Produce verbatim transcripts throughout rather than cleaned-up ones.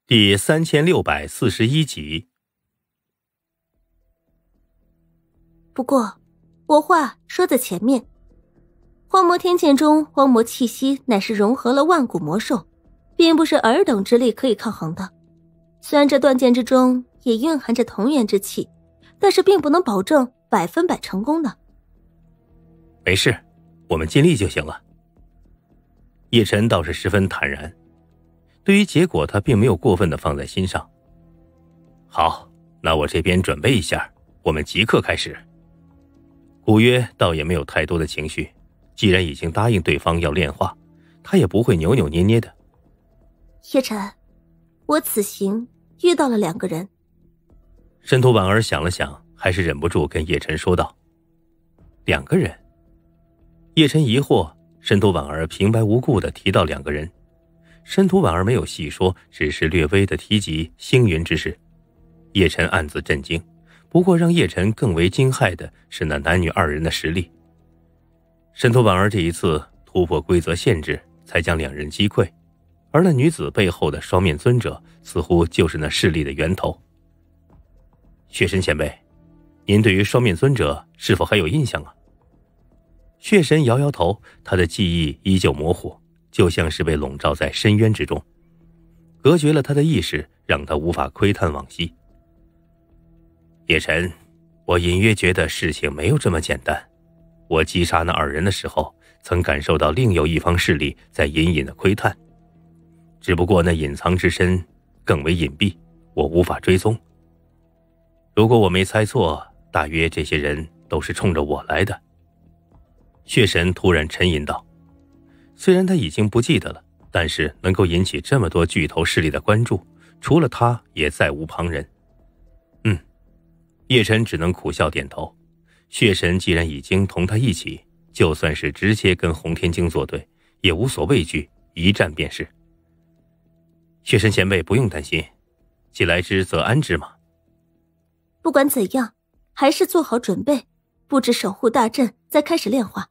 第三千六百四十一集。 不过，我话说在前面，荒魔天剑中荒魔气息乃是融合了万古魔兽，并不是尔等之力可以抗衡的。虽然这断剑之中也蕴含着同源之气，但是并不能保证百分百成功的。 没事，我们尽力就行了。叶晨倒是十分坦然，对于结果他并没有过分的放在心上。好，那我这边准备一下，我们即刻开始。古约倒也没有太多的情绪，既然已经答应对方要炼化，他也不会扭扭捏捏的。 叶晨，我此行遇到了两个人。 申屠婉儿想了想，还是忍不住跟叶晨说道：两个人？叶晨疑惑，申屠婉儿平白无故的提到两个人。申屠婉儿没有细说，只是略微的提及星云之事。叶晨暗自震惊，不过让叶晨更为惊骇的是那男女二人的实力。申屠婉儿这一次突破规则限制，才将两人击溃，而那女子背后的双面尊者似乎就是那势力的源头。血神前辈，您对于双面尊者是否还有印象啊？血神摇摇头，他的记忆依旧模糊，就像是被笼罩在深渊之中，隔绝了他的意识，让他无法窥探往昔。叶晨，我隐约觉得事情没有这么简单。我击杀那二人的时候，曾感受到另有一方势力在隐隐的窥探，只不过那隐藏之身更为隐蔽，我无法追踪。如果我没猜错，大约这些人都是冲着我来的。血神突然沉吟道，虽然他已经不记得了，但是能够引起这么多巨头势力的关注，除了他也再无旁人。嗯，叶晨只能苦笑点头。血神既然已经同他一起，就算是直接跟洪天京作对，也无所畏惧，一战便是。血神前辈不用担心，既来之则安之嘛。 不管怎样，还是做好准备，布置守护大阵，再开始炼化。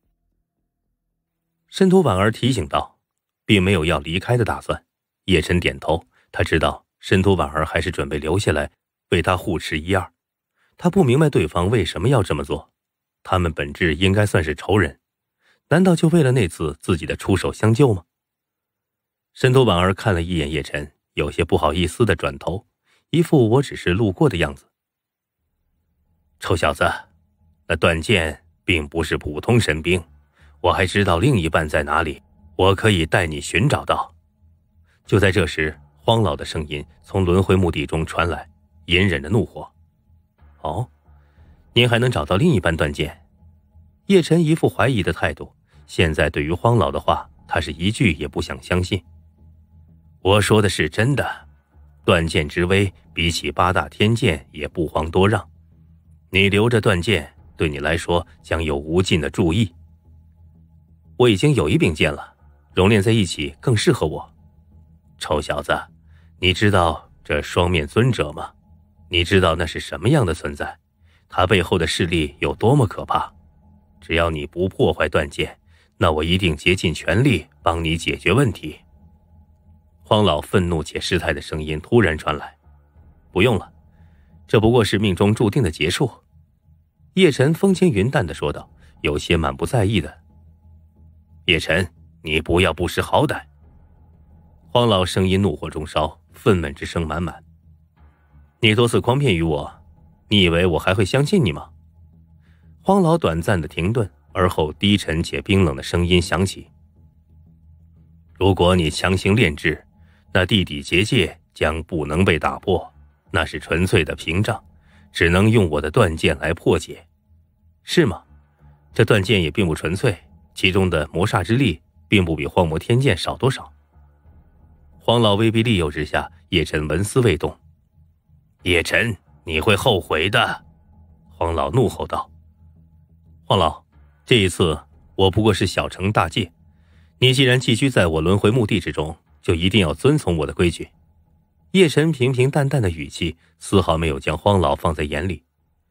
申屠婉儿提醒道，并没有要离开的打算。叶晨点头，他知道申屠婉儿还是准备留下来为他护持一二。他不明白对方为什么要这么做，他们本质应该算是仇人，难道就为了那次自己的出手相救吗？申屠婉儿看了一眼叶晨，有些不好意思的转头，一副我只是路过的样子。臭小子，那断剑并不是普通神兵，我还知道另一半在哪里，我可以带你寻找到。就在这时，荒老的声音从轮回墓地中传来，隐忍着怒火。哦，您还能找到另一半断剑？叶晨一副怀疑的态度，现在对于荒老的话，他是一句也不想相信。我说的是真的，断剑之威比起八大天剑也不遑多让，你留着断剑，对你来说将有无尽的注意。我已经有一柄剑了，熔炼在一起更适合我。臭小子，你知道这双面尊者吗？你知道那是什么样的存在？他背后的势力有多么可怕？只要你不破坏断剑，那我一定竭尽全力帮你解决问题。荒老愤怒且失态的声音突然传来。不用了，这不过是命中注定的结束。叶晨风轻云淡地说道，有些满不在意的。叶晨，你不要不识好歹。荒老声音怒火中烧，愤懑之声满满。你多次诓骗于我，你以为我还会相信你吗？荒老短暂的停顿，而后低沉且冰冷的声音响起。如果你强行炼制，那地底结界将不能被打破，那是纯粹的屏障，只能用我的断剑来破解。是吗？这断剑也并不纯粹，其中的魔煞之力并不比荒魔天剑少多少。荒老威逼利诱之下，叶晨纹丝未动。叶晨，你会后悔的！荒老怒吼道。荒老，这一次我不过是小惩大戒，你既然寄居在我轮回墓地之中，就一定要遵从我的规矩。叶晨平平淡淡的语气丝毫没有将荒老放在眼里。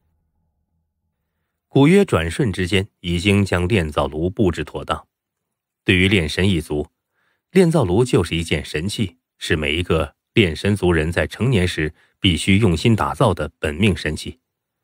古约转瞬之间已经将炼造炉布置妥当。对于炼神一族，炼造炉就是一件神器，是每一个炼神族人在成年时必须用心打造的本命神器。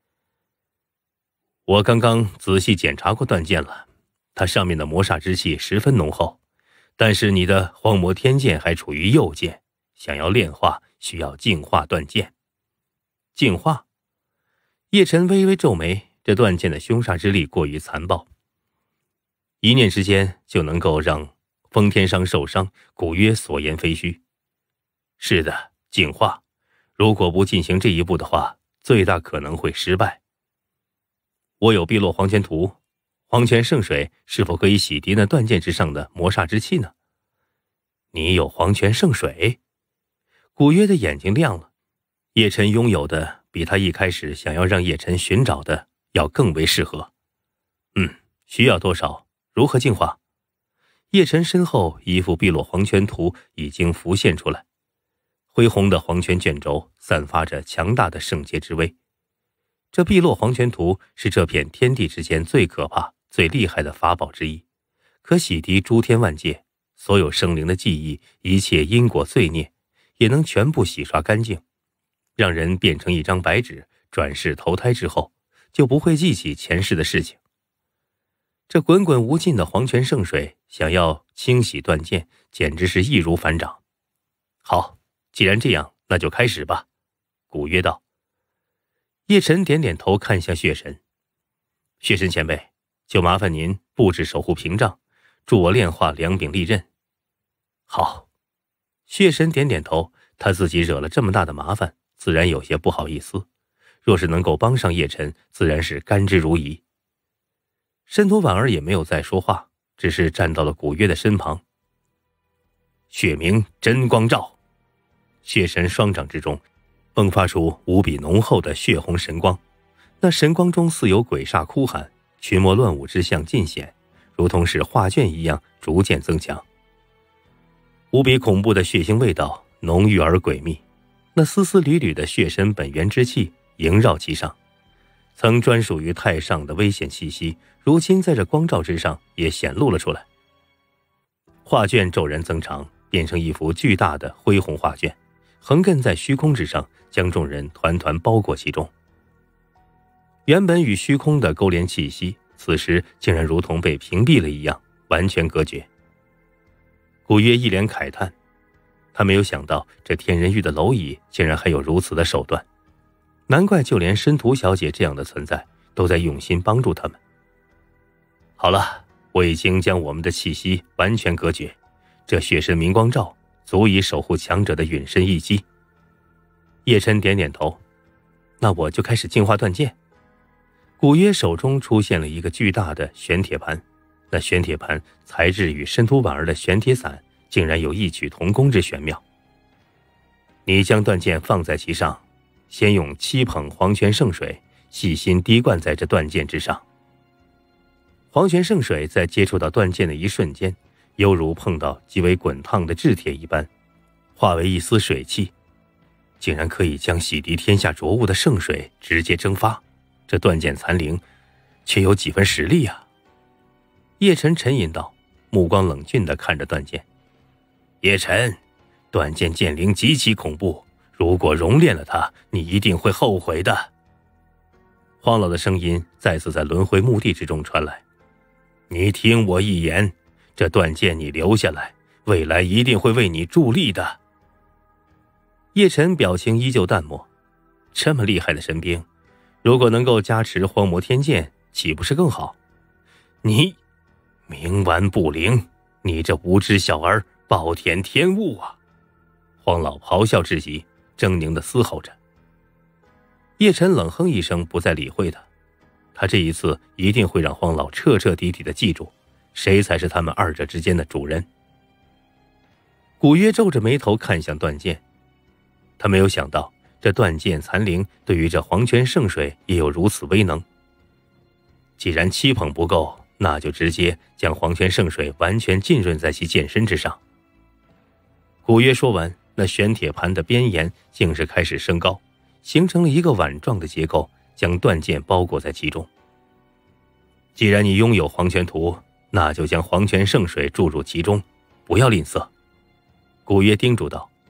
我刚刚仔细检查过断剑了，它上面的魔煞之气十分浓厚，但是你的荒魔天剑还处于幼剑，想要炼化需要净化断剑。净化？叶晨微微皱眉，这断剑的凶煞之力过于残暴，一念之间就能够让封天商受伤，古约所言非虚。是的，净化，如果不进行这一步的话，最大可能会失败。我有碧落黄泉图，黄泉圣水是否可以洗涤那断剑之上的魔煞之气呢？你有黄泉圣水？古约的眼睛亮了，叶晨拥有的比他一开始想要让叶晨寻找的要更为适合。嗯，需要多少？如何净化？叶晨身后一幅碧落黄泉图已经浮现出来，恢宏的黄泉卷轴散发着强大的圣洁之威。这碧落黄泉图是这片天地之间最可怕、最厉害的法宝之一，可洗涤诸天万界，所有生灵的记忆，一切因果罪孽，也能全部洗刷干净，让人变成一张白纸，转世投胎之后，就不会记起前世的事情。这滚滚无尽的黄泉圣水，想要清洗断剑，简直是易如反掌。好，既然这样，那就开始吧。古约道。叶晨点点头，看向血神。血神前辈，就麻烦您布置守护屏障，助我炼化两柄利刃。好。血神点点头，他自己惹了这么大的麻烦，自然有些不好意思。若是能够帮上叶晨，自然是甘之如饴。申屠婉儿也没有再说话，只是站到了古约的身旁。血明真光照，血神双掌之中迸发出无比浓厚的血红神光，那神光中似有鬼煞哭喊，群魔乱舞之象尽显，如同是画卷一样逐渐增强。无比恐怖的血腥味道浓郁而诡秘，那丝丝缕缕的血神本源之气萦绕其上，曾专属于太上的危险气息，如今在这光照之上也显露了出来。画卷骤然增长，变成一幅巨大的恢宏画卷，横亘在虚空之上，将众人团团包裹其中。原本与虚空的勾连气息，此时竟然如同被屏蔽了一样，完全隔绝。古约一脸慨叹，他没有想到这天人域的蝼蚁竟然还有如此的手段，难怪就连申屠小姐这样的存在都在用心帮助他们。好了，我已经将我们的气息完全隔绝，这血神明光罩足以守护强者的陨身一击。叶琛点点头，那我就开始净化断剑。古约手中出现了一个巨大的玄铁盘，那玄铁盘材质与申屠婉儿的玄铁伞竟然有异曲同工之玄妙。你将断剑放在其上，先用七捧黄泉圣水细心滴灌在这断剑之上。黄泉圣水在接触到断剑的一瞬间，犹如碰到极为滚烫的炙铁一般，化为一丝水汽，竟然可以将洗涤天下浊物的圣水直接蒸发，这断剑残灵却有几分实力啊。叶晨沉吟道，目光冷峻地看着断剑。叶晨，断剑剑灵极其恐怖，如果熔炼了它，你一定会后悔的。荒老的声音再次在轮回墓地之中传来。你听我一言，这断剑你留下来，未来一定会为你助力的。叶晨表情依旧淡漠，这么厉害的神兵，如果能够加持荒魔天剑，岂不是更好？你冥顽不灵，你这无知小儿，暴殄天物啊！荒老咆哮至极，狰狞地嘶吼着。叶晨冷哼一声，不再理会他。他这一次一定会让荒老彻彻底底地记住，谁才是他们二者之间的主人。古约皱着眉头看向断剑，他没有想到这断剑残灵对于这黄泉圣水也有如此威能。既然七捧不够，那就直接将黄泉圣水完全浸润在其剑身之上。古约说完，那玄铁盘的边沿竟是开始升高，形成了一个碗状的结构，将断剑包裹在其中。既然你拥有黄泉图，那就将黄泉圣水注入其中，不要吝啬。古约叮嘱道。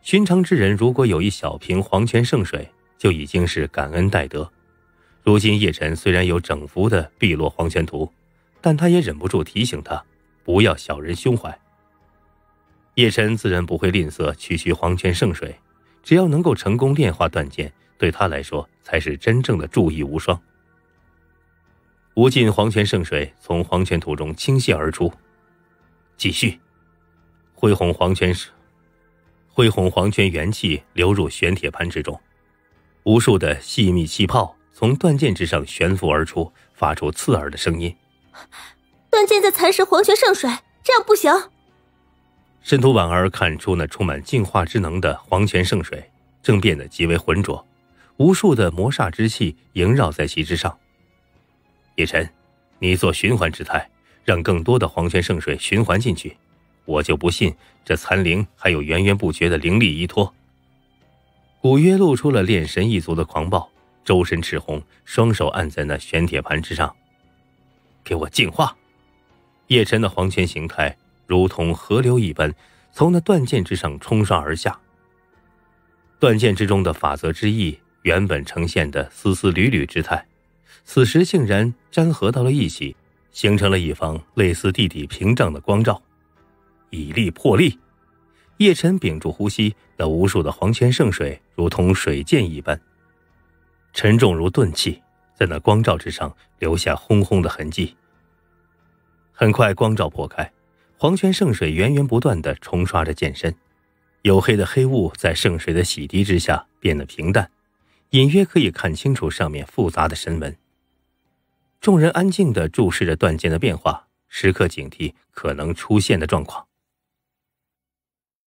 寻常之人如果有一小瓶黄泉圣水，就已经是感恩戴德。如今叶晨虽然有整幅的碧落黄泉图，但他也忍不住提醒他不要小人胸怀。叶晨自然不会吝啬区区黄泉圣水，只要能够成功炼化断剑，对他来说才是真正的注意无双。无尽黄泉圣水从黄泉图中倾泻而出，继续，恢弘黄泉恢弘黄泉元气流入玄铁盘之中，无数的细密气泡从断剑之上悬浮而出，发出刺耳的声音。 断剑在蚕食黄泉圣水，这样不行。 申屠婉儿看出那充满净化之能的黄泉圣水正变得极为浑浊，无数的魔煞之气萦绕在其之上。叶晨，你做循环之态，让更多的黄泉圣水循环进去，我就不信这残灵还有源源不绝的灵力依托。古约露出了炼神一族的狂暴，周身赤红，双手按在那玄铁盘之上。给我净化！叶晨的黄泉形态如同河流一般，从那断剑之上冲刷而下。断剑之中的法则之意原本呈现的丝丝缕缕之态，此时竟然粘合到了一起，形成了一方类似地底屏障的光照。以力破力！叶晨屏住呼吸，那无数的黄泉圣水如同水箭一般，沉重如钝器，在那光照之上留下轰轰的痕迹。很快光照破开，黄泉圣水源源不断地冲刷着剑身，黝黑的黑雾在圣水的洗涤之下变得平淡，隐约可以看清楚上面复杂的神纹。众人安静地注视着断剑的变化，时刻警惕可能出现的状况。